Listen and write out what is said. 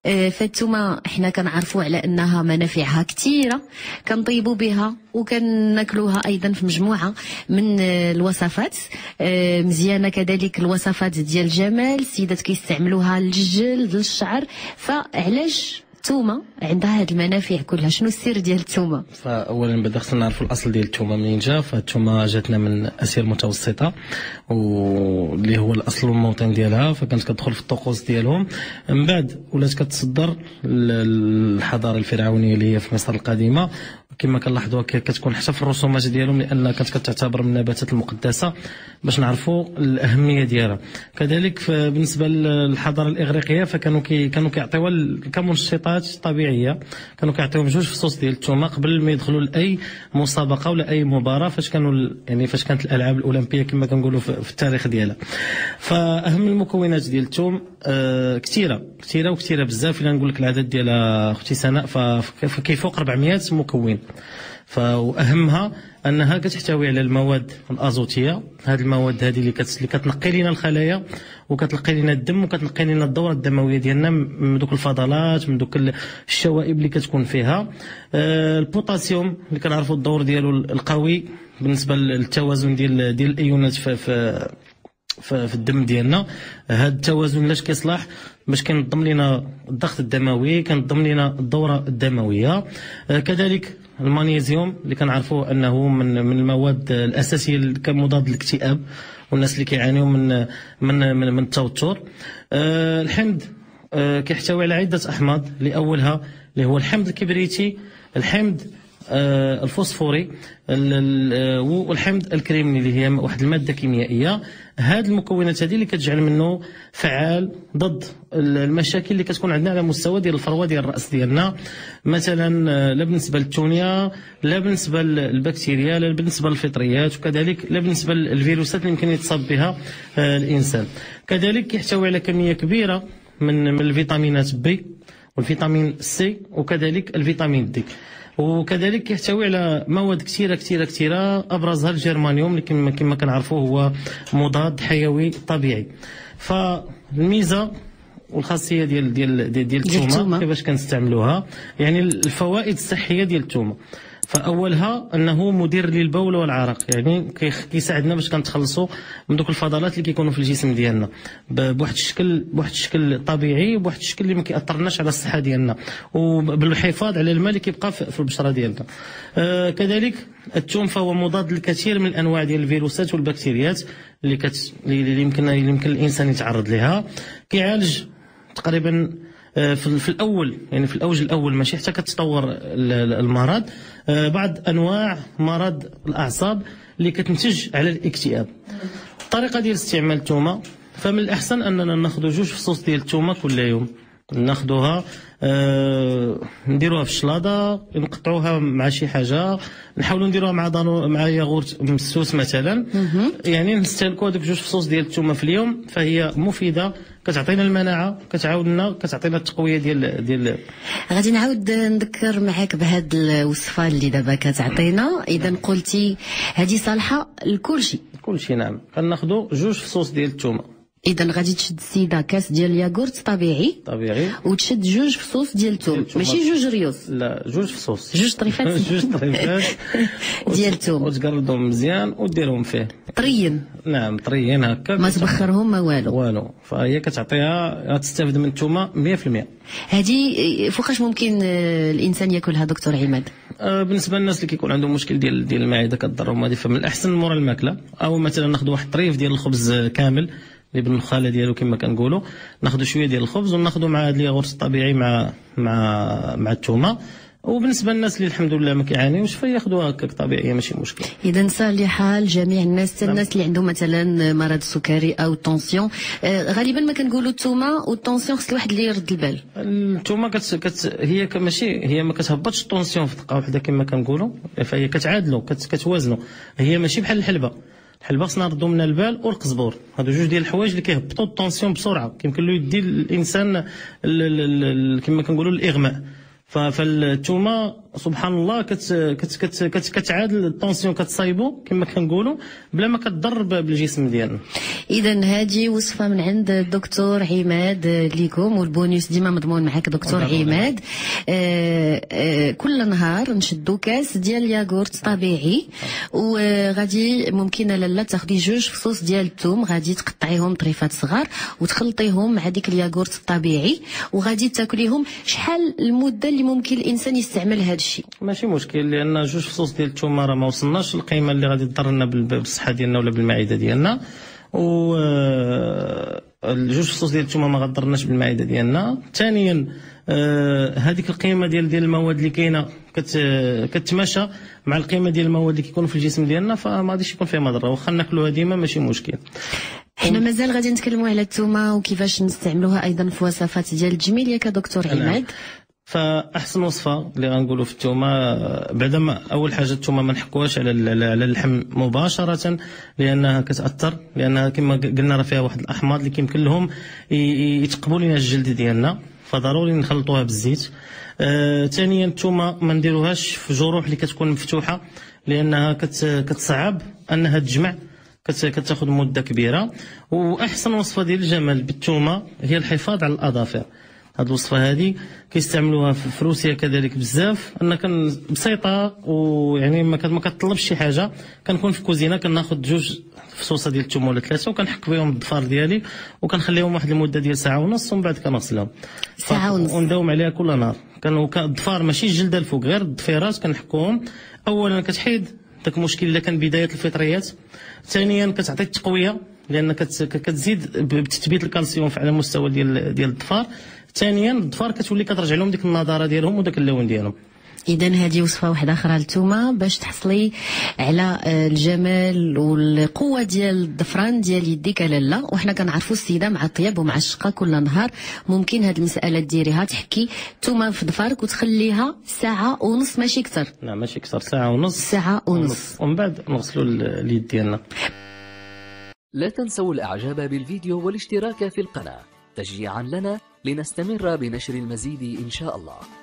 فالثومه حنا كنعرفوا على انها منافعها كثيره، كنطيبوا بها وكناكلوها ايضا في مجموعه من الوصفات مزيانه. كذلك الوصفات ديال الجمال، السيدات كيستعملوها للجلد للشعر. فعلاش الثومه عندها هاد المنافع كلها؟ شنو السر ديال الثومه؟ فاولا بدا خصنا نعرفوا الاصل ديال الثومه منين جا. فالثومه جاتنا من اسيا المتوسطه، واللي هو الاصل والموطن ديالها، فكانت كتدخل في الطقوس ديالهم. من بعد ولات كتصدر الحضاره الفرعونيه اللي هي في مصر القديمه، كما كنلاحظوا كتكون حتى في الرسومات ديالهم، لان كانت كتعتبر من النباتات المقدسه باش نعرفوا الاهميه ديالها. كذلك بالنسبه للحضاره الاغريقيه فكانوا كانوا كيعطيوها كمنشطات طبيعيه، كانوا كيعطيوهم 2 فصوص ديال الثومه قبل ما يدخلوا لاي مسابقه ولا اي مباراه، فاش كانت الالعاب الاولمبيه كما كنقولوا في التاريخ ديالها. فاهم المكونات ديال الثوم كثيره بزاف. الا نقول لك العدد ديالها اختي سناء فكيفوق 400 مكون. فاهمها انها كتحتوي على المواد الازوتيه. هذه المواد هذه اللي كتنقي لنا الخلايا وكتنقي لنا الدم وكتنقي لنا الدوره الدمويه ديالنا من دوك الفضلات، من دوك الشوائب اللي كتكون فيها. البوتاسيوم اللي كنعرفوا الدور ديالو القوي بالنسبه للتوازن ديال الايونات في الدم ديالنا. هذا التوازن لاش كيصلح؟ باش كينظم لنا الضغط الدموي، كينظم لنا الدوره الدمويه. كذلك المغنيسيوم اللي كنعرفوا انه من المواد الاساسيه كمضاد للاكتئاب والناس اللي كيعانيوا من التوتر. الحمض كيحتوي على عده احماض، لاولها اللي هو الحمض الكبريتي، الحمض الفوسفوري، والحمض الكريمني اللي هي واحد الماده كيميائيه. هاد المكونات هذه اللي كتجعل منه فعال ضد المشاكل اللي كتكون عندنا على مستوى ديال الفروه ديال الراس ديالنا، مثلا لا بالنسبه للتونيا، لا بالنسبه للبكتيريا، لا بالنسبه للفطريات، وكذلك لا بالنسبه للفيروسات اللي يمكن يتصاب بها الانسان. كذلك يحتوي على كميه كبيره من الفيتامينات بي والفيتامين سي وكذلك الفيتامين دي، وكذلك يحتوي على مواد كثيره ابرزها الجرمانيوم اللي كما كنعرفوا هو مضاد حيوي طبيعي. فالميزه والخاصيه ديال الثومه كيفاش كنستعملوها، يعني الفوائد الصحيه ديال الثومه. فاولها انه مدير للبول والعرق، يعني كيساعدنا باش كنتخلصوا من دوك الفضلات اللي كيكونوا في الجسم ديالنا بواحد الشكل طبيعي، بواحد الشكل اللي ما كيأثرناش على الصحه ديالنا، وبالحفاظ على الماء اللي كيبقى في البشره ديالنا. كذلك الثوم فهو مضاد للكثير من الانواع ديال الفيروسات والبكتيريات اللي يمكن الانسان يتعرض لها. كيعالج تقريبا في الاوج الاول ماشي حتى كتطور المرض، بعض انواع مرض الاعصاب اللي كتنتج على الاكتئاب. الطريقه ديال استعمال الثومه، فمن الاحسن اننا ناخذ 2 فصوص ديال الثومه كل يوم، ناخذوها نديروها في الشلاضه، نقطعوها مع شي حاجه، نحاولوا نديروها مع ياغورت مسوس مثلا. يعني نستهلكوا هذوك 2 فصوص ديال الثومه في اليوم، فهي مفيده، كتعطينا المناعه، كتعطينا التقويه ديال. غادي نعاود نذكر معاك بهاد الوصفه اللي دابا كتعطينا. اذا قلتي هذه صالحه لكل شيء. نعم. كناخذوا 2 فصوص ديال الثومه. اذا غادي تشد السيده كاس ديال الياغورت طبيعي وتشد 2 فصوص ديال الثوم، ماشي 2 ريوس، لا 2 فصوص، 2 طريفات 2 طريفات ديال الثوم، وتقردهم مزيان وديرهم فيه طريين. نعم طريين هكا، ما تبخرهم ما والو. فهي كتعطيها تستافد من الثومه 100%. هذه فوقاش ممكن الانسان ياكلها دكتور عماد؟ بالنسبه للناس اللي كيكون عندهم مشكل ديال المعده كضرهم هذه، فمن الاحسن مورا الماكله، او مثلا ناخذ واحد طريف ديال الخبز كامل اللي بالنخاله ديالو كما كنقولوا، ناخذوا شويه ديال الخبز وناخذوا مع هذا الياغورت الطبيعي مع الثومه. وبالنسبه للناس اللي الحمد لله ما كيعانيوش فياخذوها هكاك طبيعيه ماشي مشكل. اذا صالحه لجميع الناس، حتى الناس اللي عندهم مثلا مرض السكري او الطونسيون. غالبا ما كنقولوا الثومه والطونسيون خص الواحد اللي يرد البال. الثومه هي ما كتهبطش الطونسيون في دقه واحده كما كنقولوا، فهي كتعادلو كتوازنوا. هي ماشي بحال الحلبه خصنا نردو من البال والقزبور، هادو 2 ديال الحوايج اللي كيهبطوا الطونسيون بسرعه، كيمكن له يدي الانسان كما كنقولوا الاغماء. فالثومه سبحان الله كتعادل الطونسيون، كتصايبو كما كنقولوا بلا ما كتضر بالجسم ديالنا. اذا هذه وصفه من عند الدكتور عماد ليكم، والبونيوس ديما مضمون معك دكتور عماد. كل نهار نشدو كاس ديال الياغورت طبيعي، وغادي ممكن لالا تاخدي 2 فصوص ديال الثوم، غادي تقطعيهم طريفات صغار وتخلطيهم مع ديك الياغورت الطبيعي، وغادي تاكليهم. شحال المده اللي ممكن الانسان يستعمل هذا الشيء؟ ماشي مشكل، لان 2 فصوص ديال الثوم راه ما وصلناش القيمه اللي غادي تضرنا بالصحه ديالنا ولا بالمعده ديالنا، و 2 فصوص ديال الثوم ما غضرناش بالمعده ديالنا. ثانيا هذيك القيمه ديال المواد اللي كاينه كتماشى مع القيمه ديال المواد اللي كيكونوا في الجسم ديالنا، فما غاديش يكون فيها مضره، واخا ناكلوها ديما ماشي مشكل. حنا مازال غادي نتكلموا على الثومه وكيفاش نستعملوها ايضا في وصفات ديال التجميل ياك دكتور عماد. فاحسن وصفه اللي غنقولوا في الثومه، بعدا ما اول حاجه الثومه ما نحكوهاش على اللحم مباشره، لانها كتاثر، لانها كما قلنا راه فيها واحد الاحماض اللي كيمكن لهم يتقبوا لنا الجلد ديالنا، فضروري نخلطوها بالزيت. ثانيا الثومه ما نديروهاش في جروح اللي كتكون مفتوحه، لانها كتصعب انها تجمع، كتاخذ مده كبيره. واحسن وصفه ديال الجمال بالثومه هي الحفاظ على الاظافر. هاد الوصفه هذه كيستعملوها في روسيا كذلك بزاف، ان كان بسيطه، ويعني ما كتطلبش شي حاجه. كنكون في كوزينه كناخذ 2 فصوصه ديال الثوم ولا 3 وكنحك بهم الضفار ديالي وكنخليهم واحد المده ديال ساعه ونص، ومن بعد كنغسلهم ساعه ونص ونداوم عليها كل نهار. كانوا الضفار ماشي الجلده الفوق، غير الضفيرات كنحكوهم. اولا كتحيد داك المشكل اللي كان بدايه الفطريات. ثانيا كتعطي التقويه، لان كتزيد بتثبيت الكالسيوم على مستوى ديال الضفار. ثانيا الضفار كتولي كترجع لهم ديك النضاره ديالهم وداك اللون ديالهم. اذا هذه وصفه واحده اخرى للثومه باش تحصلي على الجمال والقوه ديال الضفران ديال يديك لاله. وحنا كنعرفوا السيده مع الطياب ومع الشقه كل نهار ممكن هذه المساله ديريها، تحكي الثومه في ظفرك وتخليها ساعه ونص ماشي اكثر. لا ماشي اكثر، ساعه ونص. ساعه ونص ومن بعد نغسلوا اليد ديالنا. لا تنسوا الاعجاب بالفيديو والاشتراك في القناه تشجيعا لنا لنستمر بنشر المزيد ان شاء الله.